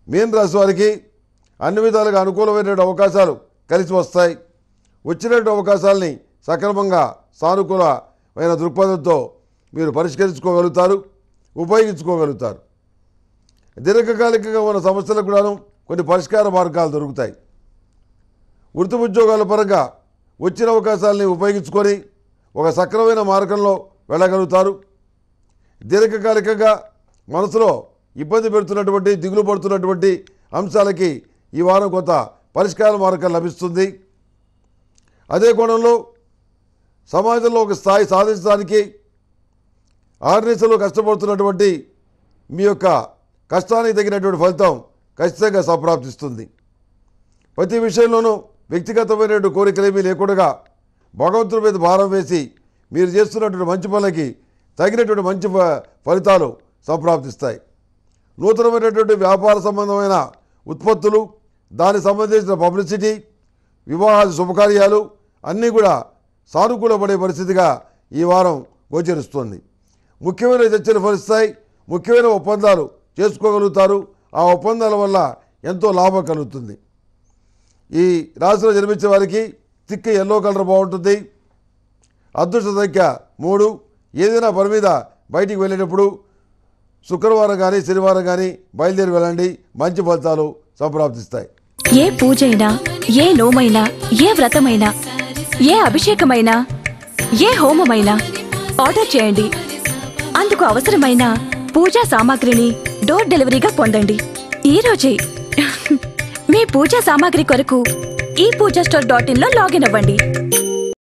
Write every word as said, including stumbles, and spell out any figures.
మీన రాశి వారికి అన్ని విధాలుగా అనుకూలమైనటువంటి అవకాశాలు కలిసి వస్తాయి. వచ్చినటువంటి అవకాశాలని సక్రమంగా సానుకూలమైన దృక్పథంతో మీరు పరిష్కరించుకోగలుగుతారు, ఉపయోగించుకోగలుగుతారు. దీర్ఘకాలికంగా ఉన్న సమస్యలకు కూడాను కొన్ని పరిష్కార మార్గాలు దొరుకుతాయి. వృత్తి ఉద్యోగాల పరంగా వచ్చిన అవకాశాలని ఉపయోగించుకొని ఒక సక్రమైన మార్గంలో వెళ్ళగలుగుతారు. దీర్ఘకాలికంగా మనసులో ఇబ్బంది పెడుతున్నటువంటి దిగులు పడుతున్నటువంటి అంశాలకి ఈ వారం కొంత పరిష్కార మార్గం లభిస్తుంది. అదే కోణంలో సమాజంలో ఒక స్థాయి సాధించడానికి ఆర్నిసలో కష్టపడుతున్నటువంటి మీ యొక్క కష్టానికి తగినటువంటి ఫలితం ఖచ్చితంగా సంప్రాప్తిస్తుంది. ప్రతి విషయంలోనూ వ్యక్తిగతమైనటువంటి కోరికలేమీ లేకుండా భగవంతుడి మీద భారం వేసి మీరు చేస్తున్నటువంటి మంచి పనులకి తగినటువంటి మంచి ఫలితాలు సంప్రాప్తిస్తాయి. నూతనమైనటువంటి వ్యాపార సంబంధమైన ఉత్పత్తులు, దానికి సంబంధించిన పబ్లిసిటీ, వివాహాది శుభకార్యాలు అన్నీ కూడా సానుకూలపడే పరిస్థితిగా ఈ వారం గోచరిస్తుంది. ముఖ్యమైన చర్చలు ఫలిస్తాయి, ముఖ్యమైన ఒప్పందాలు చేసుకోగలుగుతారు. ఆ ఒప్పందాల వల్ల ఎంతో లాభం కలుగుతుంది. ఈ రాశిలో జన్మించే వారికి తిక్కు ఎల్లో కలర్ బాగుంటుంది. అదృష్ట సంఖ్య మూడు. ఏదైనా పని మీద బయటికి వెళ్ళేటప్పుడు శుక్రవారం కానీ శనివారం కానీ బయలుదేరి వెళ్ళండి, మంచి ఫలితాలు సంప్రాప్తిస్తాయి. ఏ పూజైనా, ఏ నోమైనా, ఏ వ్రతమైనా, ఏ అభిషేకమైనా, ఏ హోమమైనా ఆర్డర్ చేయండి. అందుకు అవసరమైన పూజా సామాగ్రిని డోర్ డెలివరీగా పొందండి ఈ రోజే. మీ పూజా సామాగ్రి కొరకు ఈ పూజా స్టోర్ డాట్ ఇన్ లో లాగిన్ అవ్వండి.